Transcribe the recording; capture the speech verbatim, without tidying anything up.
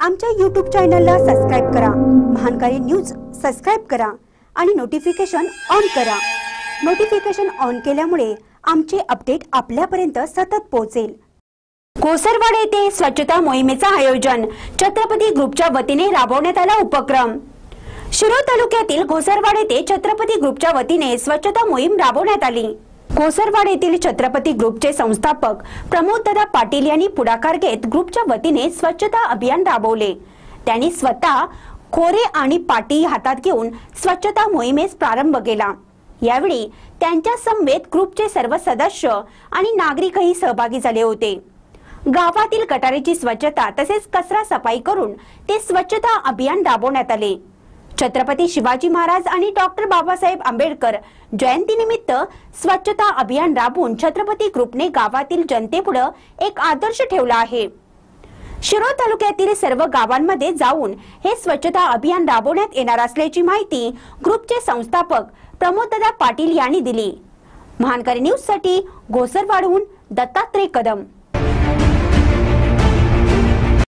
आमच्या यूट्यूब चॅनलला सबस्क्राइब करा, महानकारी न्यूज सबस्क्राइब करा आणि नोटिफिकेशन ऑन करा। नोटिफिकेशन ऑन केल्यामुळे आमचे अपडेट आपल्यापर्यंत सतत पोहोचेल। घोसरवाड येथे स्वच्छता मोहिमेचा आयोजन छत्रपती ग्रुपच्या वतीने राबवण्यात आला। उपक्रम शिरोळ तालुक्यातील घोसरवाड येथे छत्रपती ग्रुपच्या वतीने स्वच्छता मोहीम राबवण्यात आली। घोसरवाड येथील छत्रपती ग्रुपचे संस्थापक प्रमोददादा पाटील यांनी पुढाकार घेत ग्रुपच्या वतीने स्वच्छता अभियान राबवले। त्यांनी स्वतः खोरे आणि पाटी हातात घेऊन स्वच्छता मोहिमेस प्रारंभ केला। यावेळी त्यांच्या समवेत ग्रुपचे सर्व सदस्य आणि नागरिकही सहभागी झाले होते। गावातील गटारीची स्वच्छता तसेच कचरा सफाई करून ते स्वच्छता अभियान राबवण्यात आले। छत्रपती शिवाजी महाराज आणि डॉक्टर बाबासाहेब आंबेडकर जयंतीनिमित्त स्वच्छता अभियान राबवून छत्रपती ग्रुपने गावातील जनतेपुढे एक आदर्श ठेवला आहे। शिरोळ तालुक्यातील सर्व गावांमध्ये जाऊन हे स्वच्छता अभियान राबवण्यात येणार असल्याची माहिती ग्रुपचे संस्थापक प्रमोददादा पाटील यांनी दिली। महानकारी न्यूज साठी घोसरवाडहून दत्तात्रय कदम।